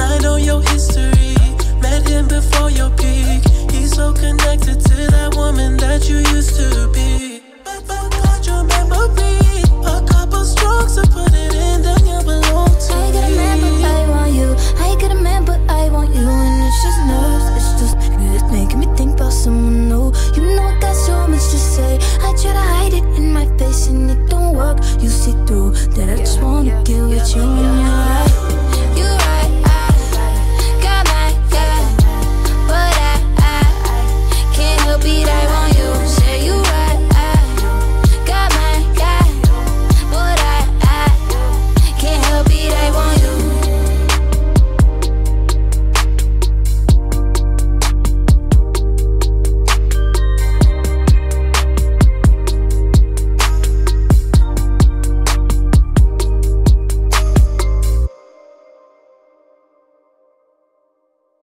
I know your history. Met him before your peak. He's so connected to that woman that you used to be. But got your memory. A couple strokes to put it in, then you belong to me.